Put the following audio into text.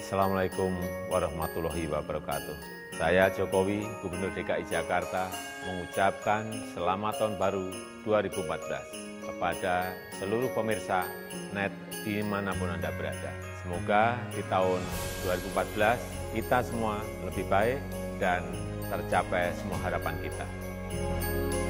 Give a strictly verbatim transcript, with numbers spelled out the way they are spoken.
Assalamualaikum warahmatullahi wabarakatuh. Saya Jokowi, Gubernur D K I Jakarta, mengucapkan selamat tahun baru dua ribu empat belas kepada seluruh pemirsa net dimanapun Anda berada. Semoga di tahun dua ribu empat belas kita semua lebih baik dan tercapai semua harapan kita.